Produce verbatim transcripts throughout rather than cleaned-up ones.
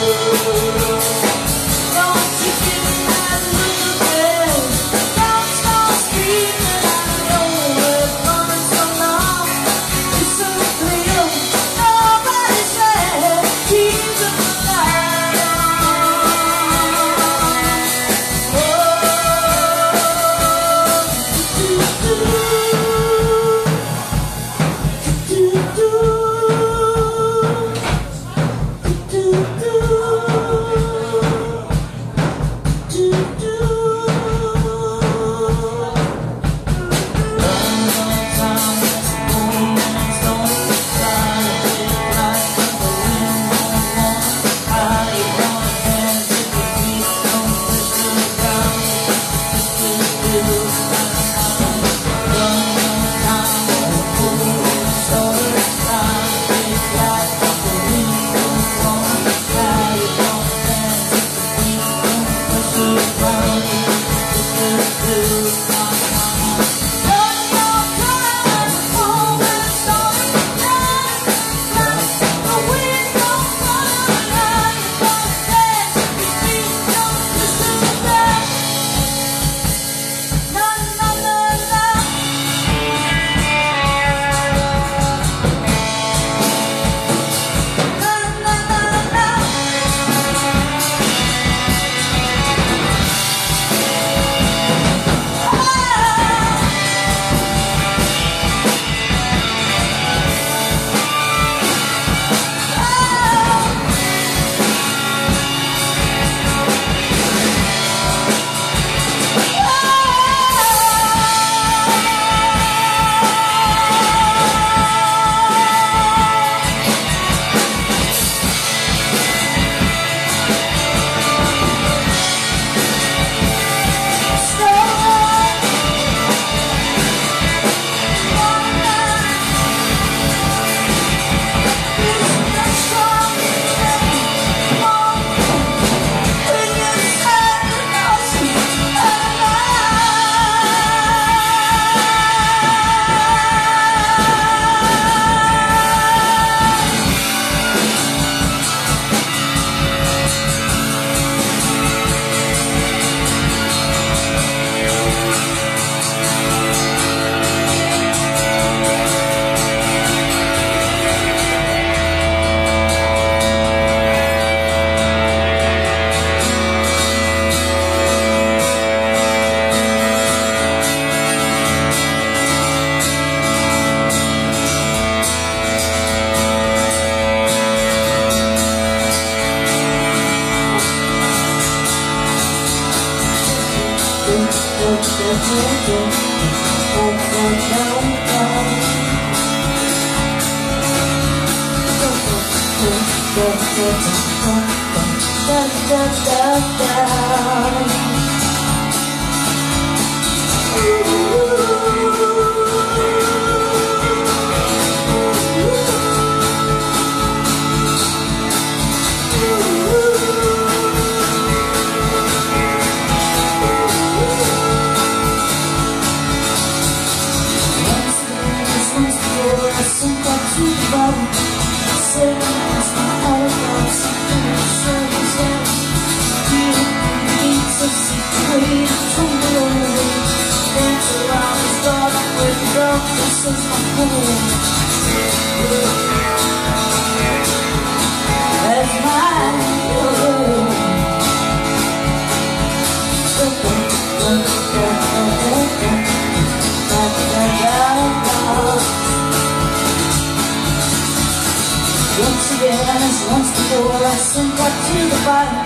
Once again, as once before, I sink up to the bottom.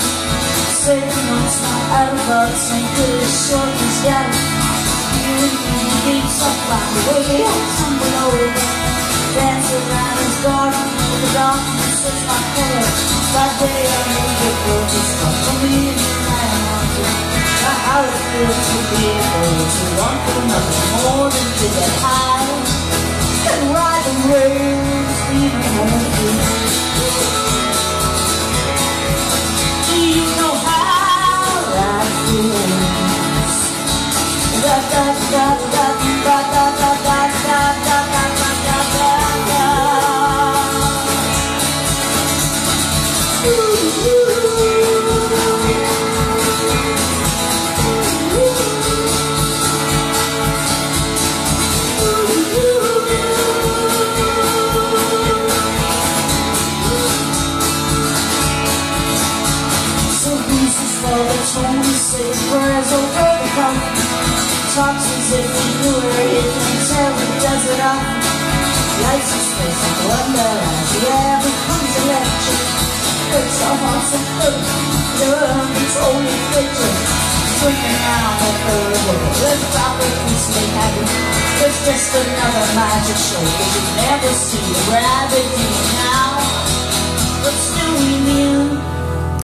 Saving on my outlook, sink with a short and scatter. You and me beats up by the way, tumble over. Dance around his garden, in the darkness is my color. By day I know the world is not for me, and I am wondering how it feels to be able to want for nothing more than to get high and ride the waves, even when it feels. Do you know how that feels? Da da da da da da da da da da da da da da. Ooh. for the tone, say prayers over the coffin. Talks as if he knew her, he can tell he does it often. Lights his face and wonder as the air becomes electric. Hurts our hearts and hurt, the world is only picture. Swinging round the third world, let's drop it peacefully happy. It's just another magic show, but you never see the gravity now. But still we knew